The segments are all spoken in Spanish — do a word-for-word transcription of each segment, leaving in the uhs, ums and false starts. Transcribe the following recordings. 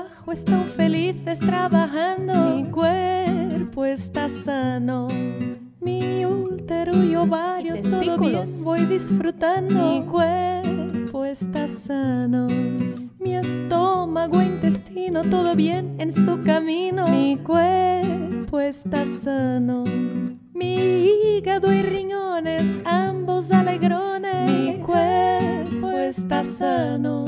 trabajo están felices trabajando. Mi cuerpo está sano, mi útero y ovarios todo bien, voy disfrutando. Mi cuerpo está sano, mi estómago, intestino todo bien en su camino. Mi cuerpo está sano, mi hígado y riñones ambos alegrones. Mi cuerpo está sano,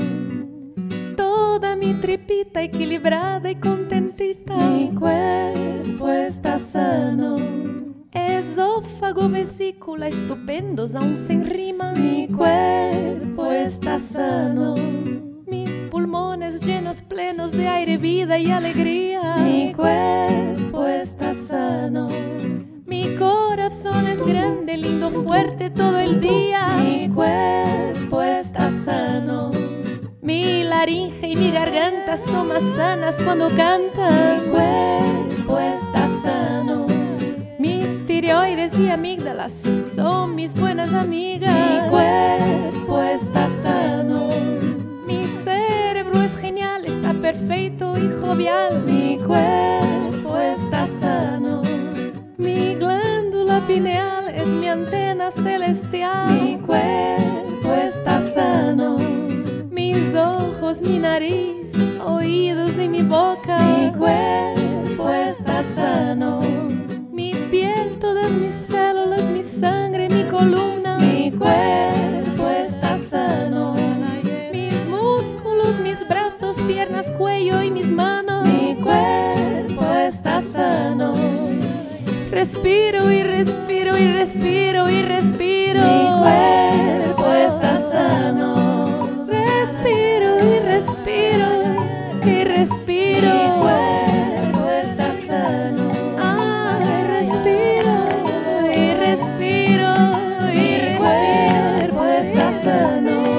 toda mi tripita equilibrada y contentita. Mi cuerpo está sano, esófago, vesícula estupendos aún sin rima. Mi cuerpo está sano, mis pulmones llenos plenos de aire, vida y alegría. Mi cuerpo está sano, mi corazón es grande, lindo, fuerte todo el día. Mi cuerpo está sano, mi laringe y mi garganta son más sanas cuando cantan. Mi cuerpo está sano, mis tiroides y amígdalas son mis buenas amigas. Mi cuerpo está sano, mi cerebro es genial, está perfecto y jovial. Mi cuerpo está sano, mi glándula pineal es mi antena celestial. Mi cuerpo está sano, mis ojos, mi nariz, oídos y mi boca. Mi cuerpo está sano, mi piel, todas mis células, mi sangre, mi columna. Mi cuerpo está sano, mis músculos, mis brazos, piernas, cuello y mis manos. Mi cuerpo está sano, respiro y respiro y respiro y respiro. Mi cuerpo está sano, respiro y respiro y respiro. Mi cuerpo está sano, ay, respiro y respiro y respiro. Mi cuerpo está sano.